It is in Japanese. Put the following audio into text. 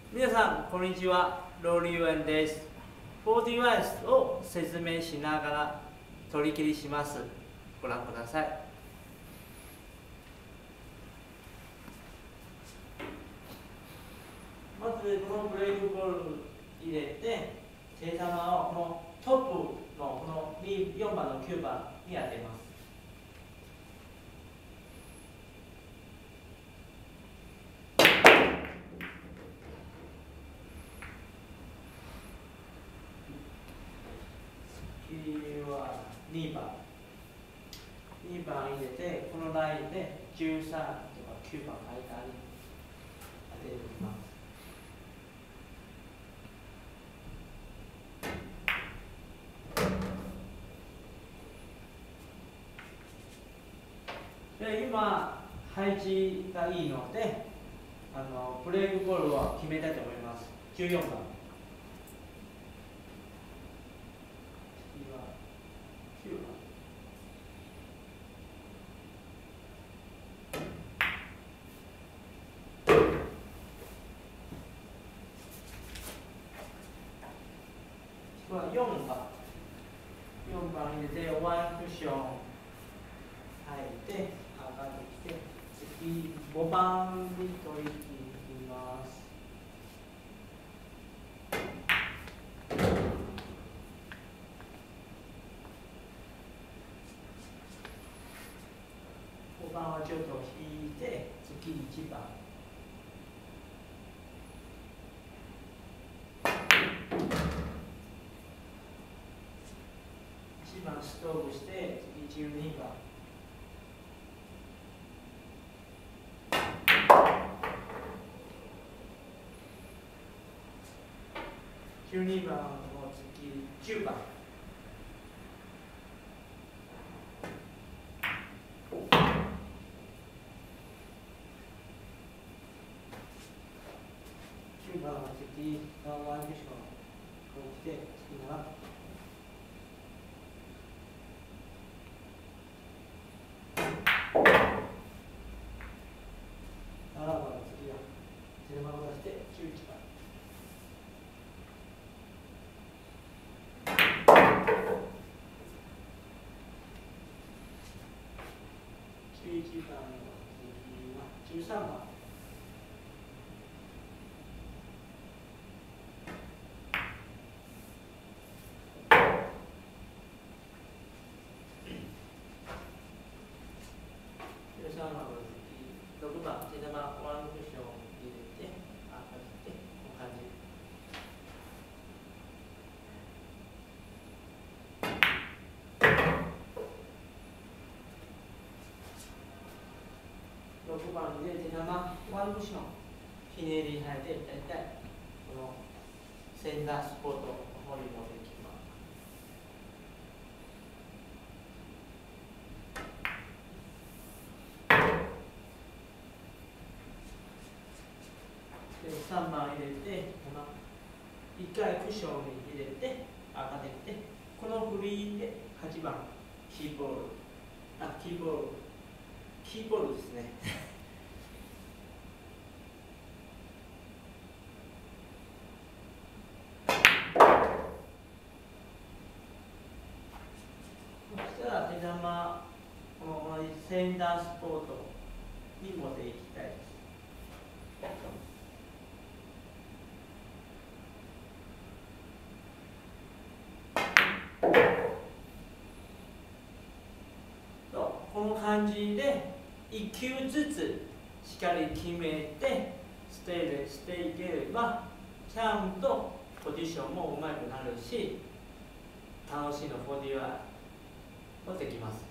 皆さんこんにちは、ローリーワンです。4D ワイスを説明しながら取り切りします。ご覧ください。まずこのブレイクボール入れて、正玉をこのトップのこの4番の9番に当てます。次は2番入れて、このラインで13とか9番間に当てます。で今配置がいいのでブレイクボールを決めたいと思います。14番。次は9番。次は4番。4番入れてワンクッション入って上がってきて、次5番に取り切ります。5番はちょっと引いて、次1番。1番ストーブして、次12番。12番の次10番。9番の次ワンクッションこう来て、次7番。7番の次は手玉を出して11番。11番の次は13番。13番の次6番、手玉ワンクッションを入れて上がってこんな感じ。6番で手玉ワンクッションひねり入って大体このセンタースポットの方に持ってきます。で3番入れて1回クッションに入れて上がってきて、このグリーンで8番キーボールですね。そしたら手玉このセンタースポットに持っていきたいです。この感じで1球ずつしっかり決めてステイしていければ、ちゃんとポジションもうまくなるし、楽しいの4D はできます。